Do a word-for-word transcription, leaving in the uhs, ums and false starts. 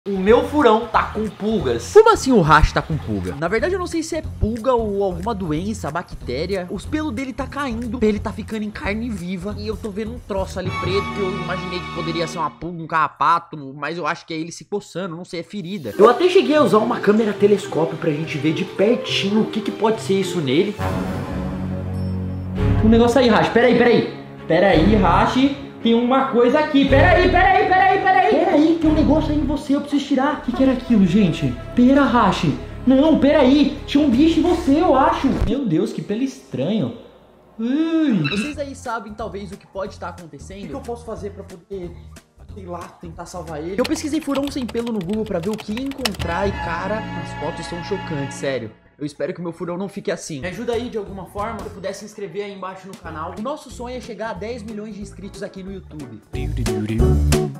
O meu furão tá com pulgas. Como assim o Hashi tá com pulga? Na verdade eu não sei se é pulga ou alguma doença, bactéria. Os pelos dele tá caindo, ele tá ficando em carne viva. E eu tô vendo um troço ali preto que eu imaginei que poderia ser uma pulga, um carrapato. Mas eu acho que é ele se coçando, não sei, é ferida. Eu até cheguei a usar uma câmera telescópio pra gente ver de pertinho o que que pode ser isso nele. Um negócio aí, Hashi, peraí, peraí. Peraí, Hashi, tem uma coisa aqui. Peraí, peraí, peraí, peraí. Peraí, tem um negócio aí em você, eu preciso tirar. O que que era aquilo, gente? Pera, Hashi. Não, peraí, tinha um bicho em você, eu acho. Meu Deus, que pelo estranho. Ui. Vocês aí sabem talvez o que pode estar acontecendo? O que que eu posso fazer pra poder, sei lá, tentar salvar ele? Eu pesquisei furão sem pelo no Google pra ver o que encontrar e, cara, as fotos são chocantes, sério. Eu espero que o meu furão não fique assim. Me ajuda aí de alguma forma, se eu puder se inscrever aí embaixo no canal. O nosso sonho é chegar a dez milhões de inscritos aqui no YouTube.